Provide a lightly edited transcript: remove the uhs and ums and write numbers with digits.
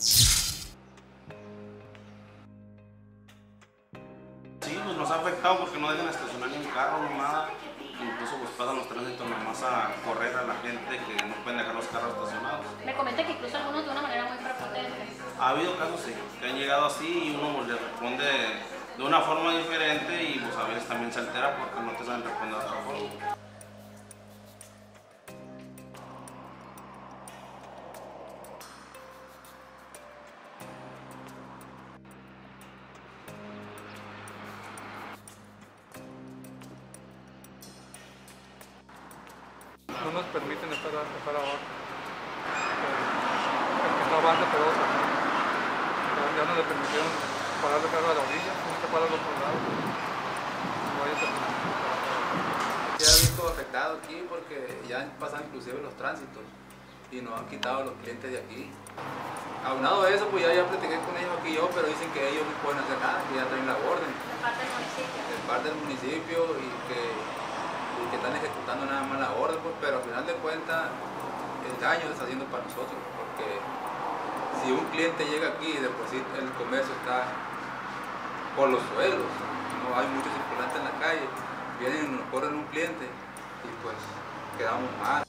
Sí, pues nos ha afectado porque no dejan estacionar ni un carro, no nada. Incluso pues pasan los tránsitos nomás a correr a la gente que no pueden dejar los carros estacionados. Me comenta que incluso algunos de una manera muy prepotente. Ha habido casos, sí, que han llegado así y uno le responde de una forma diferente y pues a veces también se altera porque no te saben responder de otra forma. No nos permiten estar abajo. El que está abajo pero ya no le permitieron parar el carro a la orilla, no se para al otro lado. No vaya a terminar. Se ha visto afectado aquí porque ya han pasado inclusive los tránsitos y nos han quitado los clientes de aquí. Aunado a eso, pues ya platiqué con ellos aquí yo, pero dicen que ellos no pueden hacer nada, que ya traen la orden. De parte del municipio. De parte del municipio y que están ejecutando nada más la orden, pues, pero al final de cuentas el daño se está haciendo para nosotros, porque si un cliente llega aquí, de por sí el comercio está por los suelos, no hay muchos circulantes en la calle, vienen y nos corren un cliente y pues quedamos mal.